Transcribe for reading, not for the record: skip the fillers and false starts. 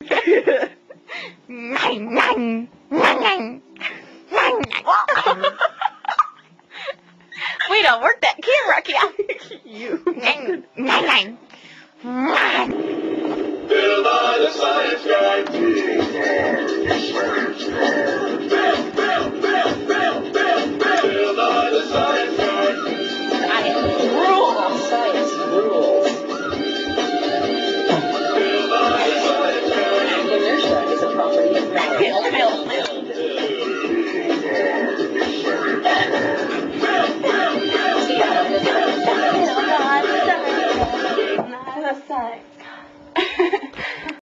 We don't work that camera, Cal. You. Nine. Built by the science guy.